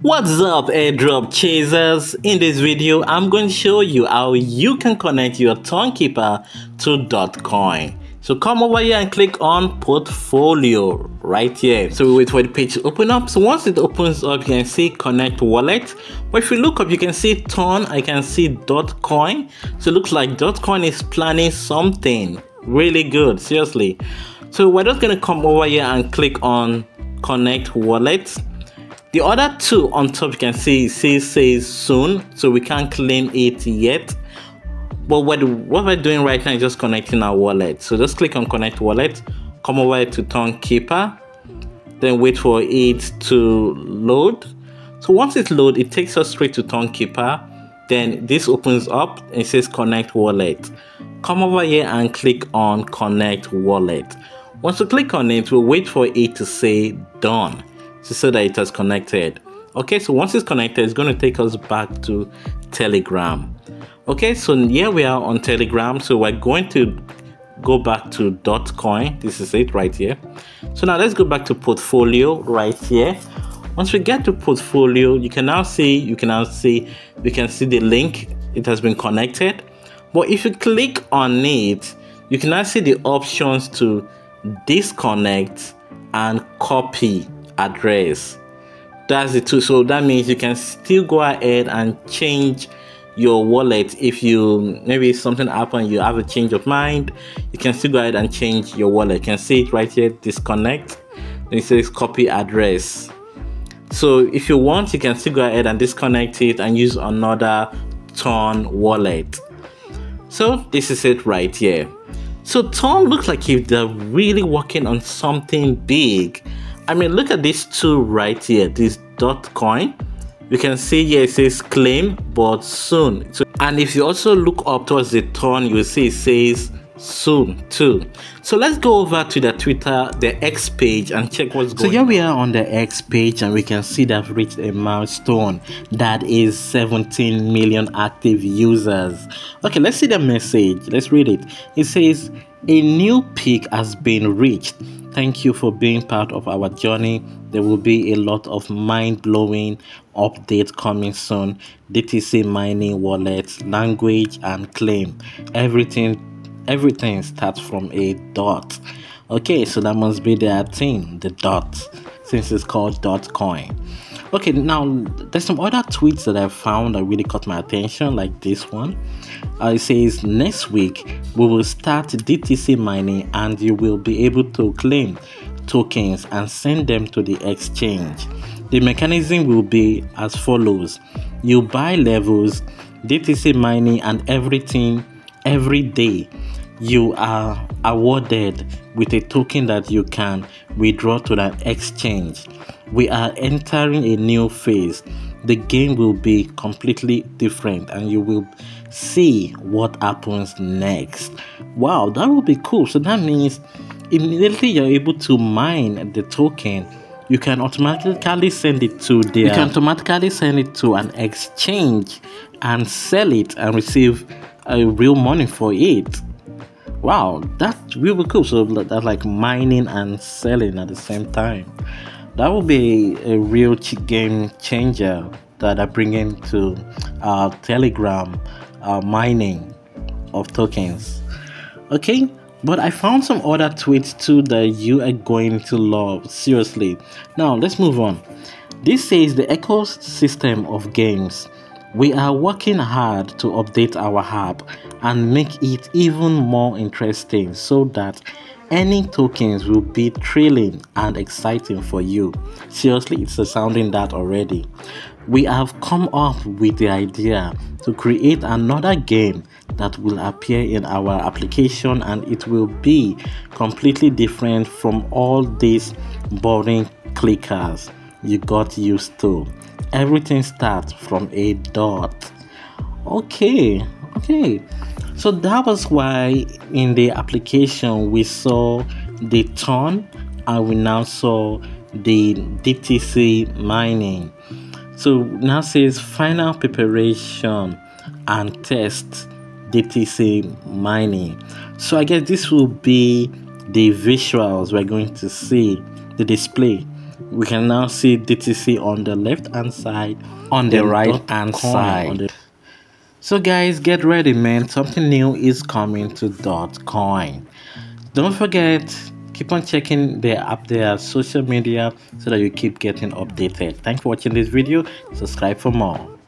What's up, airdrop chasers? In this video I'm going to show you how you can connect your TonKeeper to Dotcoin. So come over here and click on portfolio right here. So we wait for the page to open up. So once it opens up, you can see connect wallet. But if you look up, you can see Ton, I can see Dotcoin. So it looks like Dotcoin is planning something really good, seriously. So we're just going to come over here and click on connect wallet. The other two on top, you can see it says soon, so we can't claim it yet. But what we're doing right now is just connecting our wallet. So just click on connect wallet, come over to TonKeeper, then wait for it to load. So once it loads, it takes us straight to TonKeeper. Then this opens up and it says connect wallet. Come over here and click on connect wallet. Once you click on it, we'll wait for it to say done, so that it has connected. Okay, so once it's connected, it's going to take us back to Telegram. Okay, so here we are on Telegram. So we're going to go back to Dotcoin. This is it right here. So now let's go back to portfolio right here. Once we get to portfolio, we can see the link. It has been connected. But if you click on it, you can now see the options to disconnect and copy address. That's the two. So that means you can still go ahead and change your wallet. If you maybe something happened, you have a change of mind, you can still go ahead and change your wallet. You can see it right here, disconnect, and it says copy address. So if you want, you can still go ahead and disconnect it and use another Ton wallet. So this is it right here. So Ton looks like if they're really working on something big. I mean, look at these two right here, this Dotcoin. You can see here it says claim but soon. So, and if you also look up towards the Ton, you will see it says soon too. So let's go over to the Twitter, the X page, and check what's going on. So here we are on the X page, and we can see they've reached a milestone that is 17 million active users. Okay, let's see the message. Let's read it. It says a new peak has been reached. Thank you for being part of our journey. There will be a lot of mind-blowing updates coming soon. DTC mining, wallet, language, and claim. Everything starts from a dot. Okay, so that must be their thing, the dot, since it's called Dotcoin. Okay, now there's some other tweets that I found that really caught my attention, like this one. It says next week we will start DTC mining and you will be able to claim tokens and send them to the exchange. The mechanism will be as follows. You buy levels, DTC mining, and everything every day. You are awarded with a token that you can withdraw to the exchange. We are entering a new phase. The game will be completely different and you will see what happens next. Wow, that will be cool. So that means immediately you're able to mine the token. You can automatically send it to an exchange and sell it and receive real money for it. Wow, that's really cool. So that's like mining and selling at the same time. That will be a real game changer that are bringing to Telegram mining of tokens. Okay, but I found some other tweets too that you are going to love. Seriously. Now let's move on. This says the ecosystem of games. We are working hard to update our app and make it even more interesting so that earning tokens will be thrilling and exciting for you. Seriously, it's sounding that already. We have come up with the idea to create another game that will appear in our application, and it will be completely different from all these boring clickers you got used to. Everything starts from a dot. Okay. So that was why in the application we saw the Ton and we now saw the DTC mining. So now says final preparation and test DTC mining. So I guess this will be the visuals we're going to see, the display We can now see DTC on the left hand side, on the right hand side. So guys, get ready, man. Something new is coming to Dotcoin. Don't forget, keep on checking their social media so that you keep getting updated. Thanks for watching this video. Subscribe for more.